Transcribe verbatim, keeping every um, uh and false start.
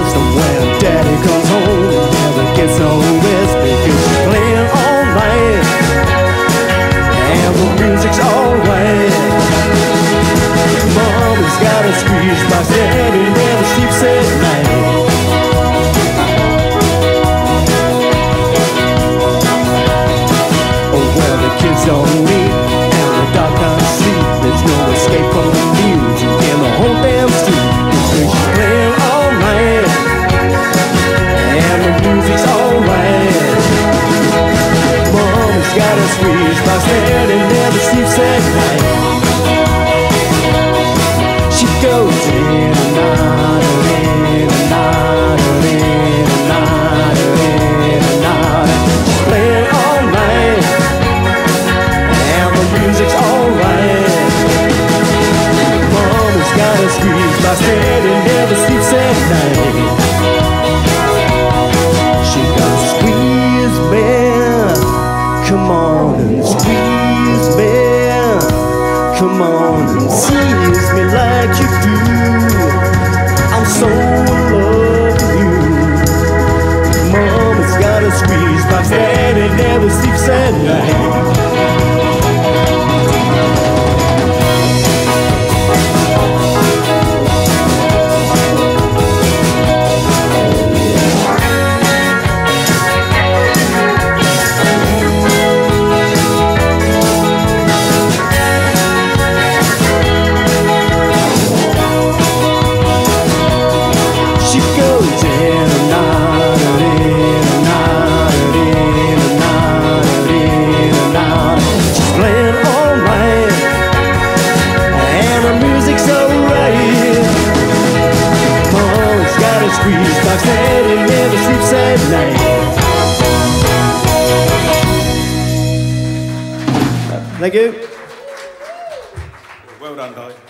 So when Daddy comes home, he never gets no rest because she's playing all night and the music's alright. Mommy's got a squeeze box, Daddy never sleeps at night. Oh, well, the kids don't meet and the dog can't sleep. There's no escape from the music in the whole damn street. She's playing all night and the music's alright. Mommy's got a squeeze box, Daddy never sleeps at night. She goes in and out, in and out, in and out, in and out. She's playing all night and the music's alright. Mommy's got a squeeze box, Daddy never sleeps at night. She goes, squeeze me, come on and squeeze me, come on and squeeze me like you do. I'm so in love with you. Mama's got a squeeze box, Daddy never sleeps at night. Squeeze box, Daddy never sleeps at night. Thank you. Well done, guys.